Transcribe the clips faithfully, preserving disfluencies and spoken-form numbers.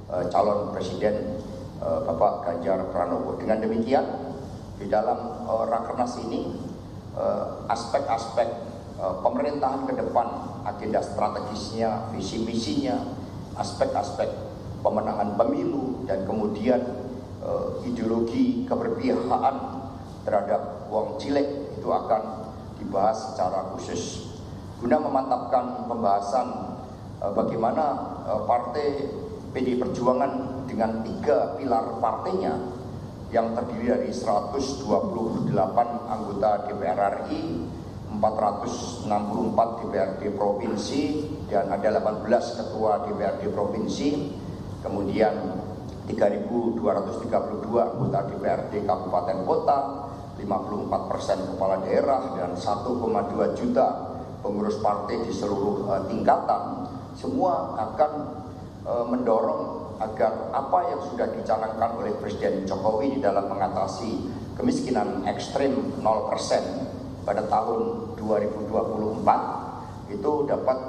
uh, calon presiden uh, Bapak Ganjar Pranowo. Dengan demikian, di dalam uh, Rakernas ini uh, aspek-aspek uh, pemerintahan ke depan, agenda strategisnya, visi misinya, aspek-aspek pemenangan pemilu, dan kemudian uh, ideologi keberpihakan terhadap wong cilik itu akan dibahas secara khusus guna memantapkan pembahasan uh, bagaimana uh, partai P D I Perjuangan dengan tiga pilar partainya yang terdiri dari seratus dua puluh delapan anggota D P R R I, empat ratus enam puluh empat D P R D provinsi, dan ada delapan belas ketua D P R D provinsi, kemudian tiga ribu dua ratus tiga puluh dua anggota D P R D kabupaten kota, lima puluh empat persen kepala daerah, dan satu koma dua juta pengurus partai di seluruh uh, tingkatan, semua akan uh, mendorong agar apa yang sudah dicanangkan oleh Presiden Jokowi di dalam mengatasi kemiskinan ekstrim nol persen pada tahun dua ribu dua puluh empat itu dapat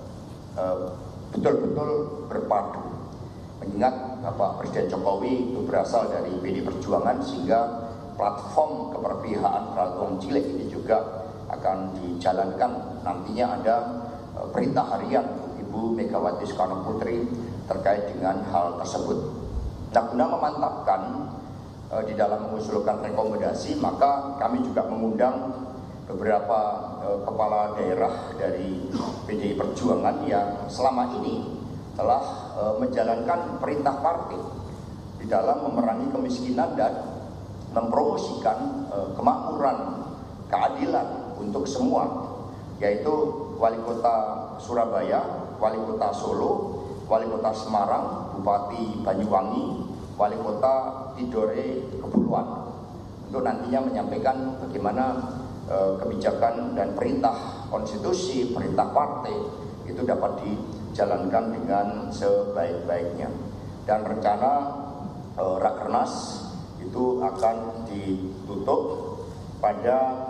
uh, betul-betul berpadu. Mengingat Bapak Presiden Jokowi itu berasal dari P D I Perjuangan, sehingga platform keberpihakan terhadap wong cilik ini juga akan dijalankan. Nantinya ada uh, perintah harian Ibu Megawati Soekarno Putri terkait dengan hal tersebut. Nah, guna memantapkan uh, di dalam mengusulkan rekomendasi, maka kami juga mengundang beberapa uh, kepala daerah dari P D I Perjuangan yang selama ini telah uh, menjalankan perintah partai di dalam memerangi kemiskinan dan mempromosikan uh, kemakmuran, keadilan untuk semua, yaitu Wali Kota Surabaya, Wali Kota Solo, Wali Kota Semarang, Bupati Banyuwangi, Wali Kota Tidore Kepulauan, untuk nantinya menyampaikan bagaimana e, kebijakan dan perintah konstitusi, perintah partai itu dapat dijalankan dengan sebaik-baiknya. Dan rencana e, Rakernas itu akan ditutup pada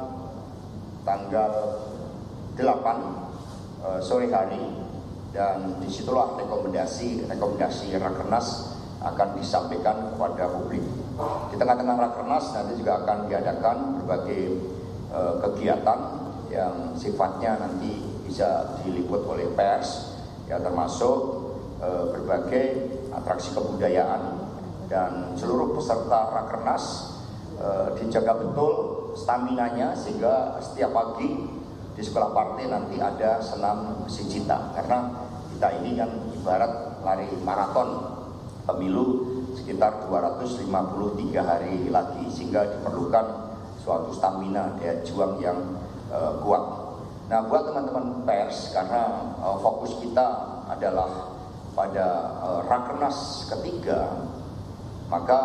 tanggal delapan e, sore hari. Dan disitulah rekomendasi rekomendasi Rakernas akan disampaikan kepada publik. Di tengah-tengah Rakernas nanti juga akan diadakan berbagai uh, kegiatan yang sifatnya nanti bisa diliput oleh pers, ya, termasuk uh, berbagai atraksi kebudayaan, dan seluruh peserta Rakernas uh, dijaga betul staminanya, sehingga setiap pagi di sekolah partai nanti ada senam sijita, karena kita ini kan ibarat lari maraton pemilu sekitar dua ratus lima puluh tiga hari lagi, sehingga diperlukan suatu stamina, daya juang yang uh, kuat. Nah, buat teman-teman pers, karena uh, fokus kita adalah pada uh, Rakernas ketiga, maka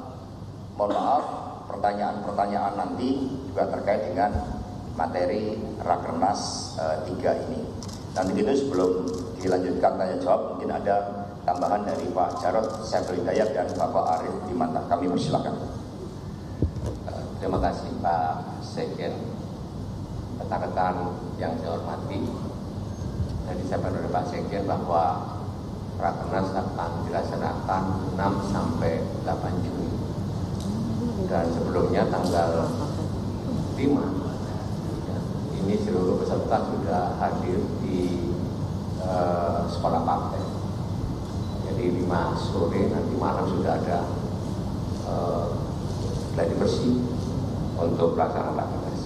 mohon maaf pertanyaan-pertanyaan nanti juga terkait dengan materi Rakernas uh, tiga ini. Nanti itu sebelum dilanjutkan tanya jawab, mungkin ada tambahan dari Pak Jarod Saiful Hidayat dan Bapak Arief Dimanta. Kami persilakan. Uh, terima kasih Pak Sekjen, rekan-rekan yang saya hormati. Tadi saya pada Pak Sekjen bahwa Rakernas akan dilaksanakan enam sampai delapan Juni, dan sebelumnya tanggal lima ini seluruh peserta sudah hadir di uh, sekolah partai. Jadi lima sore nanti malam sudah ada uh, gladi bersih untuk pelaksanaan Rakernas.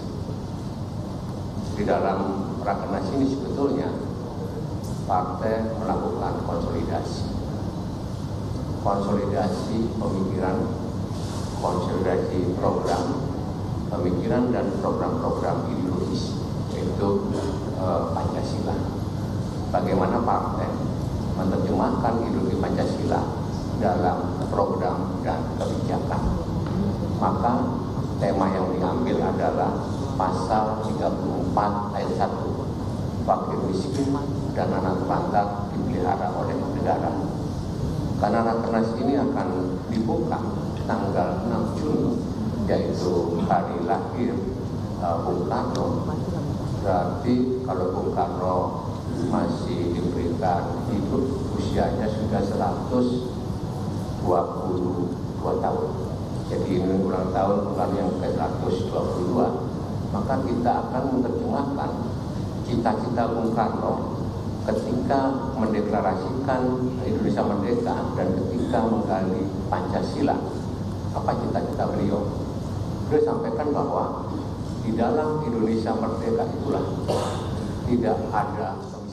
Di dalam Rakernas ini sebetulnya partai melakukan konsolidasi, konsolidasi pemikiran, konsolidasi program, pemikiran dan program-program ideologis, yaitu eh, Pancasila. Bagaimana partai menerjemahkan ideologi Pancasila dalam program dan kebijakan. Maka tema yang diambil adalah pasal tiga puluh empat ayat satu, fakir miskin dan anak terlantar dipelihara oleh negara. Karena Rakernas ini akan dibuka tanggal enam Juni, yaitu hari lahir uh, Bung Karno. Berarti kalau Bung Karno masih diberikan hidup, usianya sudah seratus dua puluh dua tahun. Jadi ini ulang tahun bukan yang ke seratus dua puluh dua, maka kita akan menerjemahkan cita-cita Bung Karno ketika mendeklarasikan Indonesia Merdeka dan ketika menggali Pancasila. Apa cita-cita beliau? Beliau sampaikan bahwa di dalam Indonesia Merdeka itulah tidak ada